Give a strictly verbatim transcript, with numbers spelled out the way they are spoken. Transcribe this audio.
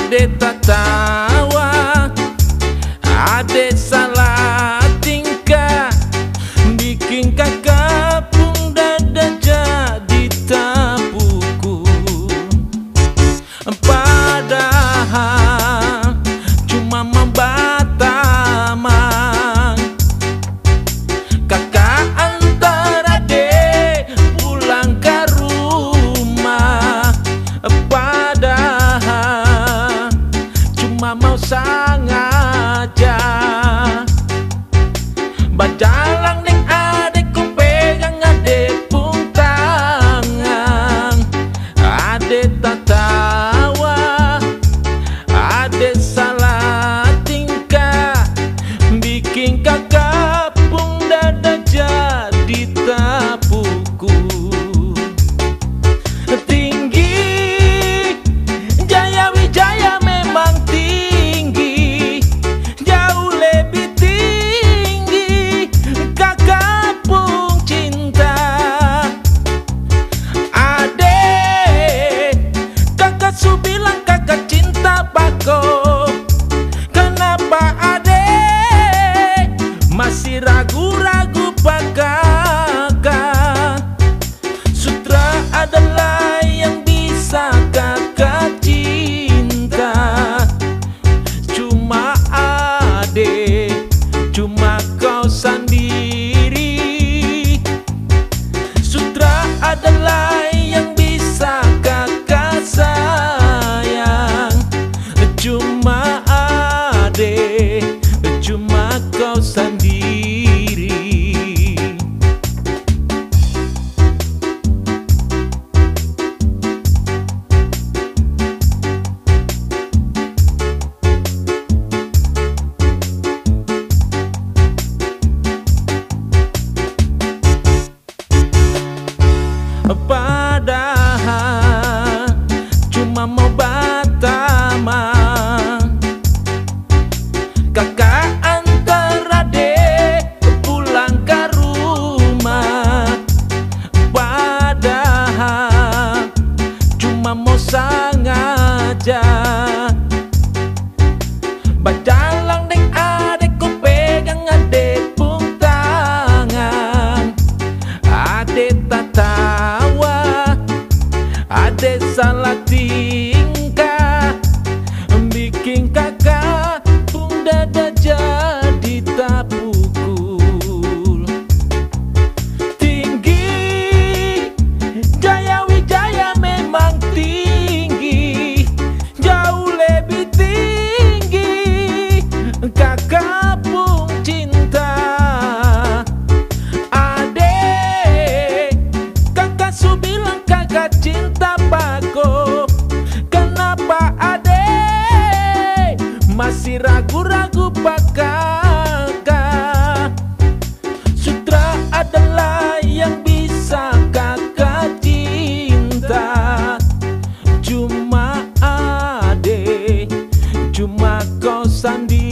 Ade tertawa, ade salah tingkah, bikin kakak pun dada jadi terpukul. Padahal cuma membatamang, kakak antar adik pulang ke rumah. Padahal cuma mau sengaja bajalang ning adekku pegang adek pun tangan. Adek tertawa, adek salah tingkah, bikin kakak pun dada jadi terpukul. Tinggi Jaya Wijaya memang tinggi, jauh lebih tinggi kakak pun cinta. Adek, kakak su bilang kakak cinta bako. Kenapa adek masih ragu-ragu pak kakak? Sutra adalah yang bisa kakak cinta. Cuma adek, cuma kau sendiri. Sutra adalah yang bisa kakak sayang. Cuma adek, cuma kau sendiri. Padahal cuma mau batamang, kakak antar adik pulang ke rumah. Padahal cuma mau sengaja bajalang deng adekku pegang adek pun tangan. Adek tertawa, adek salah tingkah, bikin kakak pun dada jadi terpukul. Tinggi Jaya Wijaya memang tinggi, jauh lebih tinggi kakak pun cinta. Adek, kakak su bilang kakak cinta bako. Kenapa adek masih ragu-ragu pak kakak? Sutra adalah yang bisa kakak cinta. Cuma adek, cuma kau sendiri.